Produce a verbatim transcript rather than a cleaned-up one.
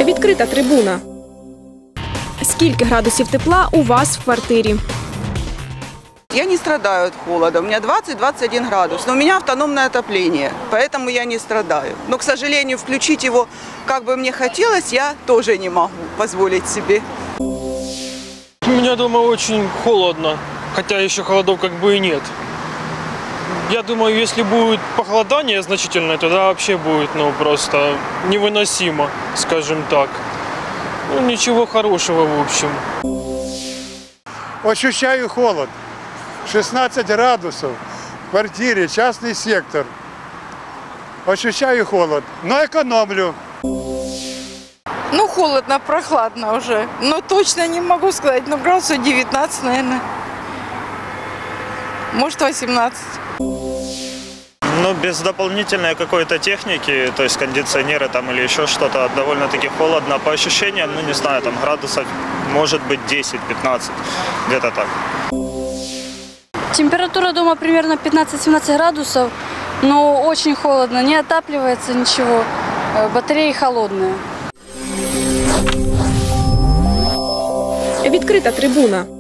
Відкрита трибуна. Скільки градусів тепла у вас в квартирі? Я не страдаю от холода. У меня двадцать-двадцать один градус. Но у меня автономное отопление, поэтому я не страдаю. Но, к сожалению, включить его, как бы мне хотелось, я тоже не могу позволить себе. У меня дома очень холодно, хотя еще холодов как бы и нет. Я думаю, если будет похолодание значительное, тогда вообще будет, ну, просто невыносимо, скажем так. Ну, ничего хорошего, в общем. Ощущаю холод. шестнадцать градусов в квартире, частный сектор. Ощущаю холод, но экономлю. Ну, холодно, прохладно уже. Но точно не могу сказать, ну, градусов девятнадцать, наверное. Может, восемнадцать. Ну, без дополнительной какой-то техники, то есть кондиционеры там или еще что-то, довольно-таки холодно. По ощущениям, ну, не знаю, там градусов может быть десять-пятнадцать, где-то так. Температура дома примерно пятнадцать-семнадцать градусов, но очень холодно, не отапливается ничего, батареи холодные. Відкрита трибуна.